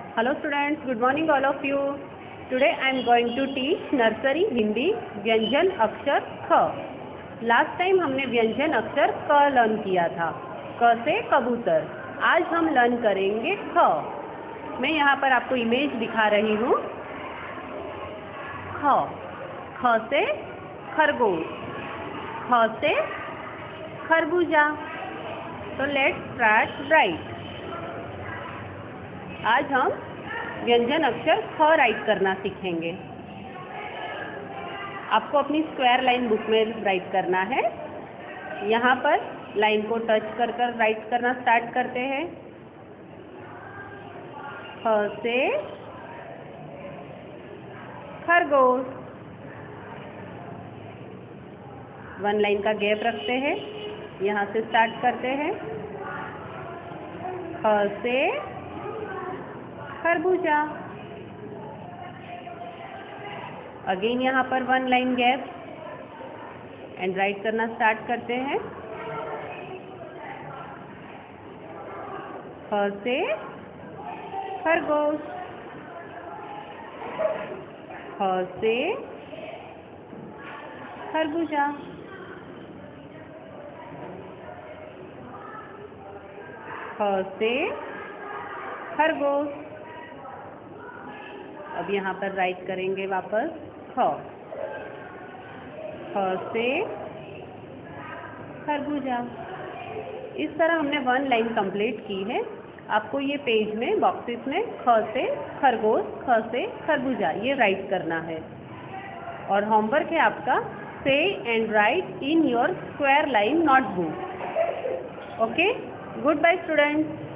Hello students, good morning all of you. Today I am going to teach nursery Hindi व्यंजन अक्षर ख. Last time हमने व्यंजन अक्षर क लर्न किया था, क से कबूतर. आज हम लर्न करेंगे ख. मैं यहाँ पर आपको इमेज दिखा रही हूँ. ख, ख से खरगोश, ख से खरबूजा. तो लेट्स स्टार्ट राइट. आज हम व्यंजन अक्षर ख राइट करना सीखेंगे. आपको अपनी स्क्वायर लाइन बुक में राइट करना है. यहाँ पर लाइन को टच कर कर राइट करना स्टार्ट करते हैं. ख से खरगोश. वन लाइन का गैप रखते हैं. यहाँ से स्टार्ट करते हैं. ख से खरबूजा. अगेन यहाँ पर one line gap and write करना स्टार्ट करते हैं. ख से खरगोश, ख से खरबूजा. ख से खरगोश. अब यहाँ पर राइट करेंगे वापस ख. ख से खरबूजा. इस तरह हमने वन लाइन कंप्लीट की है. आपको ये पेज में बॉक्सेस में ख से खरगोश, ख से खरबूजा ये राइट करना है. और होमवर्क है आपका से and write in your square line notebook. Okay, good bye students.